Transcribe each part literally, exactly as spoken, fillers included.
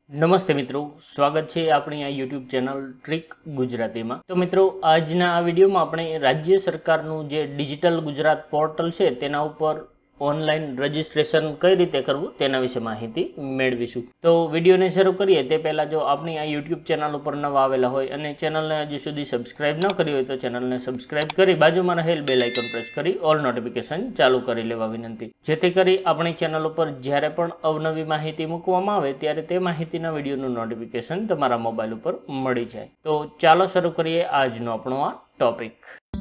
નમસ્તે મિત્રો, સ્વાગત છે આપણી આ યુટ્યુબ ચેનલ ટ્રીક ગુજરાતીમાં। તો મિત્રો, આજના આ વિડીયોમાં આપણે રાજ્ય સરકારનું જે ડિજિટલ ગુજરાત પોર્ટલ છે તેના ઉપર ઓનલાઈન રજિસ્ટ્રેશન કઈ રીતે કરવું તેના વિશે માહિતી મેળવીશું। તો વિડીયોને શરૂ કરીએ તે પહેલાં જો આપણી આ યુટ્યુબ ચેનલ ઉપર નવા આવેલા હોય અને ચેનલને હજી સુધી સબસ્ક્રાઇબ ન કરી હોય તો ચેનલને સબસ્ક્રાઇબ કરી બાજુમાં રહેલ બેલ આઇકન પ્રેસ કરી ઓલ નોટિફિકેશન ચાલુ કરી લેવા વિનંતી, જેથી કરી આપણી ચેનલ ઉપર જ્યારે પણ અવનવી માહિતી મૂકવામાં આવે ત્યારે તે માહિતીના વિડીયોનું નોટિફિકેશન તમારા મોબાઈલ ઉપર મળી જાય। તો ચાલો શરૂ કરીએ આજનો આપણો આ ટોપિક।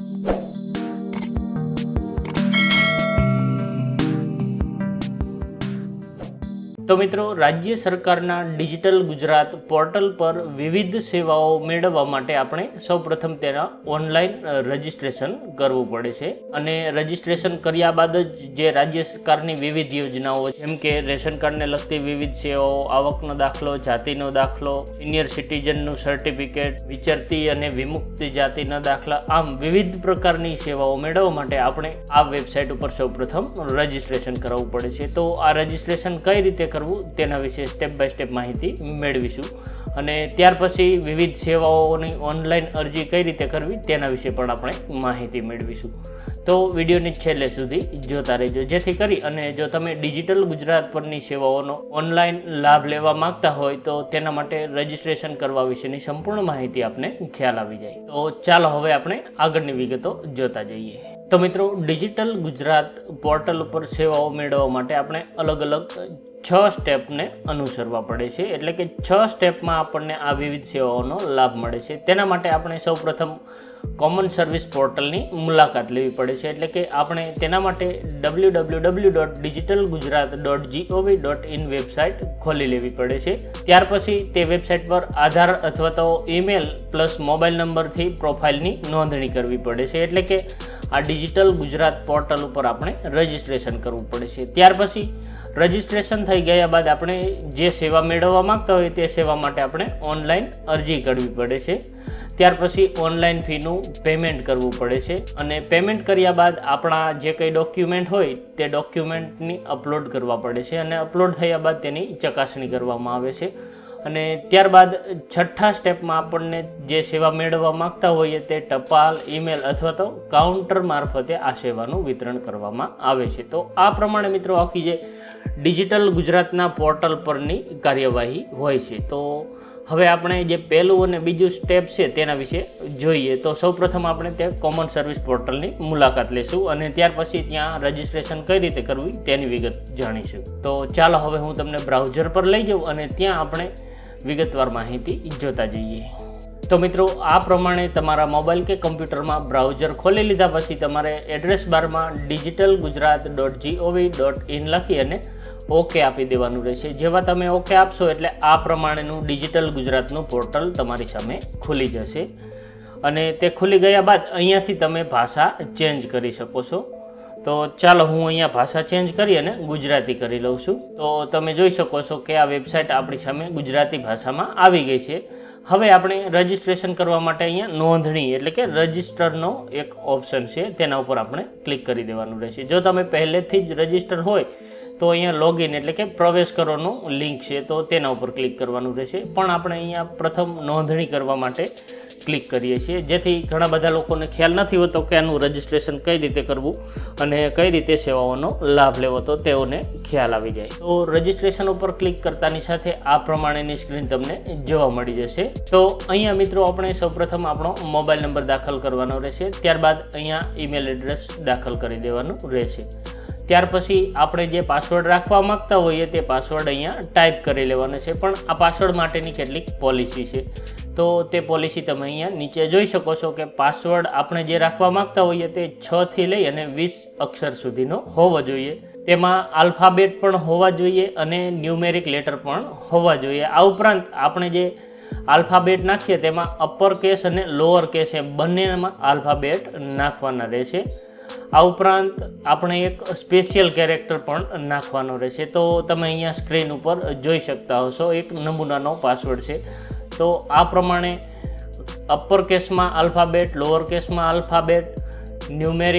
તો મિત્રો, રાજ્ય સરકારના ડિજિટલ ગુજરાત પોર્ટલ પર વિવિધ સેવાઓ મેળવવા માટે આપણે સૌપ્રથમ તેના ઓનલાઈન રજિસ્ટ્રેશન કરવું પડે છે અને રજિસ્ટ્રેશન કર્યા બાદ જ જે રાજ્ય સરકારની વિવિધ યોજનાઓ જેમ કે રેશન કાર્ડને લગતી વિવિધ સેવાઓ, આવકનો દાખલો, જાતિનો દાખલો, સિનિયર સિટીઝનનું સર્ટિફિકેટ, વિચરતી અને વિમુક્ત જાતિના દાખલા, આમ વિવિધ પ્રકારની સેવાઓ મેળવવા માટે આપણે આ વેબસાઇટ ઉપર સૌપ્રથમ રજિસ્ટ્રેશન કરાવવું પડે છે। તો આ રજિસ્ટ્રેશન કઈ રીતે કરવું તેના વિશે સ્ટેપ બાય સ્ટેપ માહિતી મેળવીશું અને ત્યાર પછી વિવિધ સેવાઓની ઓનલાઈન અરજી કઈ રીતે કરવી તેના વિશે પણ આપણે માહિતી મેળવીશું। તો વિડીયોની છેલ્લે સુધી જોતા રહેજો, જેથી કરી અને જો તમે ડિજિટલ ગુજરાત પરની સેવાઓનો ઓનલાઈન લાભ લેવા માંગતા હોય તો તેના માટે રજિસ્ટ્રેશન કરવા વિશેની સંપૂર્ણ માહિતી આપને ખ્યાલ આવી જાય। તો ચાલો હવે આપણે આગળની વિગતો જોતા જઈએ। તો મિત્રો, ડિજિટલ ગુજરાત પોર્ટલ ઉપર સેવાઓ મેળવવા માટે આપણે અલગ અલગ છ સ્ટેપને અનુસરવા પડે છે, એટલે કે છ સ્ટેપમાં આપણને આ વિવિધ સેવાઓનો લાભ મળે છે। તેના માટે આપણે સૌપ્રથમ કોમન સર્વિસ પોર્ટલની મુલાકાત લેવી પડે છે, એટલે કે આપણે તેના માટે W W W dot digital Gujarat dot gov dot in website ખોલી લેવી પડે છે। ત્યાર પછી તે વેબસાઇટ પર આધાર અથવા તો ઈમેલ પ્લસ મોબાઈલ નંબરથી પ્રોફાઇલની નોંધણી કરવી પડે છે, એટલે કે આ ડિજિટલ ગુજરાત પોર્ટલ ઉપર આપણે રજિસ્ટ્રેશન કરવું પડે છે। ત્યાર પછી રજિસ્ટ્રેશન થઈ ગયા બાદ આપણે જે સેવા મેળવવા માંગતા હોય તે સેવા માટે આપણે ઓનલાઈન અરજી કરવી પડે છે। ત્યાર પછી ઓનલાઈન ફીનું પેમેન્ટ કરવું પડે છે અને પેમેન્ટ કર્યા બાદ આપણા જે કંઈ ડોક્યુમેન્ટ હોય તે ડોક્યુમેન્ટની અપલોડ કરવા પડે છે અને અપલોડ થયા બાદ તેની ચકાસણી કરવામાં આવે છે અને ત્યારબાદ છઠ્ઠા સ્ટેપમાં આપણને જે સેવા મેળવવા માંગતા હોઈએ તે ટપાલ, ઈમેલ અથવા તો કાઉન્ટર મારફતે આ સેવાનું વિતરણ કરવામાં આવે છે। તો આ પ્રમાણે મિત્રો આખી જે ડિજિટલ ગુજરાતના પોર્ટલ પરની કાર્યવાહી હોય છે। તો હવે આપણે જે પહેલું અને બીજું સ્ટેપ છે તેના વિશે જોઈએ। તો સૌપ્રથમ આપણે તે કોમન સર્વિસ પોર્ટલની મુલાકાત લઈશું અને ત્યાર પછી ત્યાં રજિસ્ટ્રેશન કઈ રીતે કરવું તેની વિગત જાણીશું। તો ચાલો હવે હું તમને બ્રાઉઝર પર લઈ જાઉં અને ત્યાં આપણે વિગતવાર માહિતી જોતા જઈએ। તો મિત્રો, આ પ્રમાણે તમારા મોબાઈલ કે કમ્પ્યુટરમાં બ્રાઉઝર ખોલી લીધા પછી તમારે એડ્રેસ બારમાં digital Gujarat dot gov dot in લખી અને ઓકે આપી દેવાનું રહેશે। જેવા તમે ઓકે આપશો એટલે આ પ્રમાણેનું ડિજિટલ ગુજરાતનું પોર્ટલ તમારી સામે ખુલી જશે અને તે ખુલી ગયા બાદ અહીંયાથી તમે ભાષા ચેન્જ કરી શકો છો। તો ચાલો હું અહીંયા ભાષા ચેન્જ કરી અને ગુજરાતી કરી લઉં છું। તો તમે જોઈ શકો છો કે આ વેબસાઇટ આપણી સામે ગુજરાતી ભાષામાં આવી ગઈ છે। હવે આપણે રજિસ્ટ્રેશન કરવા માટે અહીંયા નોંધણી એટલે કે રજિસ્ટરનો એક ઓપ્શન છે, તેના ઉપર આપણે ક્લિક કરી દેવાનું રહેશે। જો તમે પહેલેથી જ રજિસ્ટર હોય તો અહીંયા લોગિન એટલે કે પ્રવેશ કરવાનું લિંક છે તો તેના ઉપર ક્લિક કરવાનું રહેશે, પણ આપણે અહીંયા પ્રથમ નોંધણી કરવા માટે ક્લિક કરીએ છીએ, જેથી ઘણા બધા લોકોને ખ્યાલ નથી હોતો કે આનું રજિસ્ટ્રેશન કઈ રીતે કરવું અને કઈ રીતે સેવાઓનો લાભ લેવો, તો તેઓને ખ્યાલ આવી જાય। તો રજિસ્ટ્રેશન ઉપર ક્લિક કરતાની સાથે આ પ્રમાણેની સ્ક્રીન તમને જોવા મળી જશે। તો અહીંયા મિત્રો આપણે સૌપ્રથમ આપણો મોબાઈલ નંબર દાખલ કરવાનો રહેશે, ત્યારબાદ અહીંયા ઈમેલ એડ્રેસ દાખલ કરી દેવાનું રહેશે। ત્યાર પછી આપણે જે પાસવર્ડ રાખવા માંગતા હોઈએ તે પાસવર્ડ અહીંયા ટાઈપ કરી લેવાનો છે, પણ આ પાસવર્ડ માટેની કેટલીક પોલિસી છે તો તે પોલિસી તમે અહીંયા નીચે જોઈ શકો છો કે પાસવર્ડ આપણે જે રાખવા માંગતા હોઈએ તે છ થી લઈ અને વીસ અક્ષર સુધીનો હોવો જોઈએ, તેમાં આલ્ફાબેટ પણ હોવા જોઈએ અને ન્યુમેરિક લેટર પણ હોવા જોઈએ। આ ઉપરાંત આપણે જે આલ્ફાબેટ નાખીએ તેમાં અપર કેસ અને લોઅર કેસ એ બંનેમાં આલ્ફાબેટ નાખવાના રહેશે। આ ઉપરાંત આપણે એક સ્પેશિયલ કેરેક્ટર પણ નાખવાનો રહેશે। તો તમે અહીંયા સ્ક્રીન ઉપર જોઈ શકતા હશો એક નમૂનાનો પાસવર્ડ છે। તો આ પ્રમાણે અપર કેસમાં આલ્ફાબેટ, લોઅર કેસમાં આલ્ફાબેટ, ન્યુમેરિક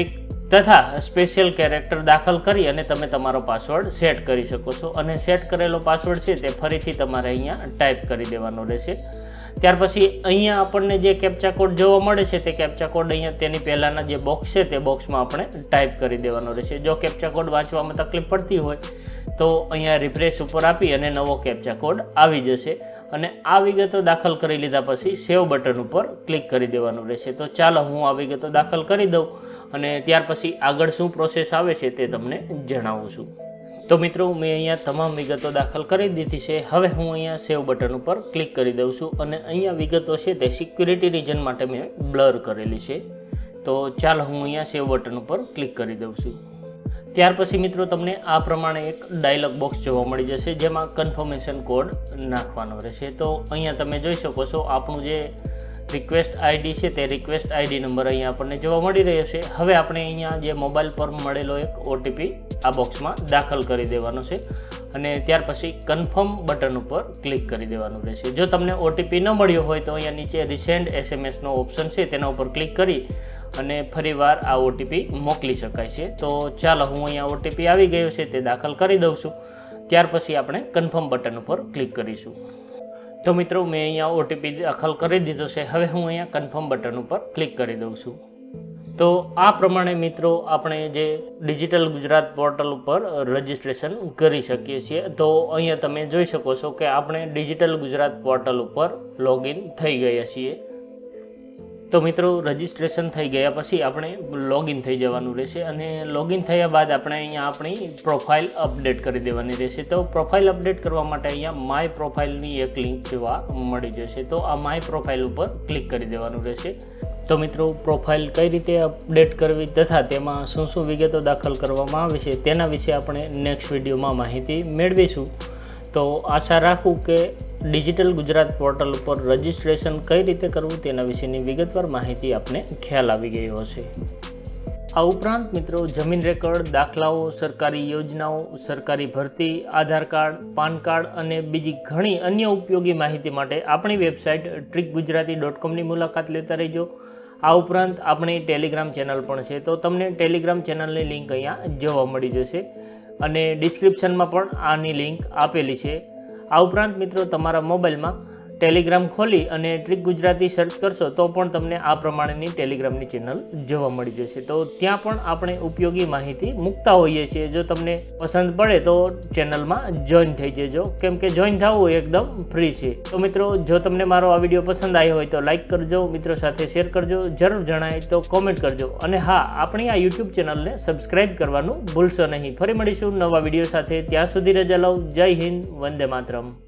તથા સ્પેશિયલ કેરેક્ટર દાખલ કરી અને તમે તમારો પાસવર્ડ સેટ કરી શકો છો અને સેટ કરેલો પાસવર્ડ છે તે ફરીથી તમારે અહીંયા ટાઈપ કરી દેવાનો રહેશે। ત્યાર પછી અહીંયા આપણને જે કેપ્ચા કોડ જોવા મળે છે તે કેપ્ચા કોડ અહીંયા તેની પહેલાંના જે બોક્સ છે તે બોક્સમાં આપણે ટાઈપ કરી દેવાનો રહેશે। જો કેપ્ચા કોડ વાંચવામાં તકલીફ પડતી હોય તો અહીંયા રિફ્રેશ ઉપર આપી અને નવો કેપ્ચા કોડ આવી જશે અને આ વિગતો દાખલ કરી લીધા પછી સેવ બટન ઉપર ક્લિક કરી દેવાનું રહેશે। તો ચાલો હું આ વિગતો દાખલ કરી દઉં અને ત્યાર પછી આગળ શું પ્રોસેસ આવે છે તે તમને જણાવું છું। તો મિત્રો મેં અહીંયા તમામ વિગતો દાખલ કરી દીધી છે। હવે હું અહીંયા સેવ બટન ઉપર ક્લિક કરી દઉં છું અને અહીંયા વિગતો છે તે સિક્યુરિટી રીઝન માટે મેં બ્લર કરેલી છે। તો ચાલો હું અહીંયા સેવ બટન ઉપર ક્લિક કરી દઉં છું। ત્યાર પછી મિત્રો તમને આ પ્રમાણે એક ડાયલોગ બોક્સ જોવા મળી જશે જેમાં કન્ફર્મેશન કોડ નાખવાનો રહેશે। તો અહીંયા તમે જોઈ શકો છો આપણું જે રિક્વેસ્ટ આઈડી છે તે રિક્વેસ્ટ આઈડી નંબર અહીંયા આપણને જોવા મળી રહ્યો છે। હવે આપણે અહીંયા જે મોબાઈલ પર મળેલો એક ઓટીપી આ બોક્સમાં દાખલ કરી દેવાનો છે અને ત્યાર પછી કન્ફર્મ બટન ઉપર ક્લિક કરી દેવાનું રહેશે। જો તમને ઓટીપી ન મળ્યો હોય તો અહીંયા નીચે રિસેન્ડ એસએમએસનો ઓપ્શન છે તેના ઉપર ક્લિક કરી અને ફરીવાર આ ઓટીપી મોકલી શકાય છે। તો ચાલો હું અહીંયા ઓટીપી આવી ગયો છે તે દાખલ કરી દઉં છું। ત્યાર પછી આપણે કન્ફર્મ બટન ઉપર ક્લિક કરીશું। તો મિત્રો મેં અહીંયા ઓટીપી દાખલ કરી દીધો છે। હવે હું અહીંયા કન્ફર્મ બટન ઉપર ક્લિક કરી દઉં છું। તો આ પ્રમાણે મિત્રો આપણે જે ડિજિટલ ગુજરાત પોર્ટલ ઉપર રજિસ્ટ્રેશન કરી શકીએ છીએ। તો અહીંયા તમે જોઈ શકો છો કે આપણે ડિજિટલ ગુજરાત પોર્ટલ ઉપર લોગિન થઈ ગયા છીએ। તો મિત્રો રજિસ્ટ્રેશન થઈ ગયા પછી આપણે લોગિન થઈ જવાનું રહેશે અને લોગિન થયા બાદ આપણે અહીંયા આપણી પ્રોફાઇલ અપડેટ કરી દેવાની રહેશે। તો પ્રોફાઇલ અપડેટ કરવા માટે અહીંયા માય પ્રોફાઇલની એક લિંક જોવા મળી જશે। તો આ માય પ્રોફાઇલ ઉપર ક્લિક કરી દેવાનું રહેશે। તો મિત્રો પ્રોફાઇલ કઈ રીતે અપડેટ કરવી તથા તેમાં શું શું વિગતો દાખલ કરવામાં આવે છે તેના વિશે આપણે નેક્સ્ટ વિડીયોમાં માહિતી મેળવીશું। તો આશા રાખું કે ડિજિટલ ગુજરાત પોર્ટલ ઉપર રજિસ્ટ્રેશન કઈ રીતે કરવું તેના વિશેની વિગતવાર માહિતી આપને ખ્યાલ આવી ગયો હશે। આ ઉપરાંત મિત્રો જમીન રેકર્ડ, દાખલાઓ, સરકારી યોજનાઓ, સરકારી ભરતી, આધાર કાર્ડ, પાન કાર્ડ અને બીજી ઘણી અન્ય ઉપયોગી માહિતી માટે આપણી વેબસાઇટ ટ્રીક ગુજરાતી ડોટ કોમની મુલાકાત લેતા રહેજો। આ ઉપરાંત આપણી ટેલિગ્રામ ચેનલ પણ છે। તો તમને ટેલિગ્રામ ચેનલની લિંક અહીંયા જોવા મળી જશે અને ડિસ્ક્રિપ્શનમાં પણ આની લિંક આપેલી છે। આ ઉપરાંત મિત્રો તમારા મોબાઈલમાં ટેલિગ્રામ ખોલી અને ટ્રીક ગુજરાતી સર્ચ કરશો તો પણ તમને આ પ્રમાણેની ટેલિગ્રામની ચેનલ જોવા મળી જશે। તો ત્યાં પણ આપણે ઉપયોગી માહિતી મૂકતા હોઈએ છીએ। જો તમને પસંદ પડે તો ચેનલમાં જોઈન થઈ જજો, કેમ કે જોઈન થવું એકદમ ફ્રી છે। તો મિત્રો જો તમને મારો આ વિડીયો પસંદ આવ્યો હોય તો લાઇક કરજો, મિત્રો સાથે શેર કરજો, જરૂર જણાય તો કોમેન્ટ કરજો અને હા, આપણી આ યુટ્યુબ ચેનલને સબસ્ક્રાઈબ કરવાનું ભૂલશો નહીં। ફરી મળીશું નવા વિડીયો સાથે, ત્યાં સુધી રજા લઉં। જય હિન્દ, વંદે માતરમ।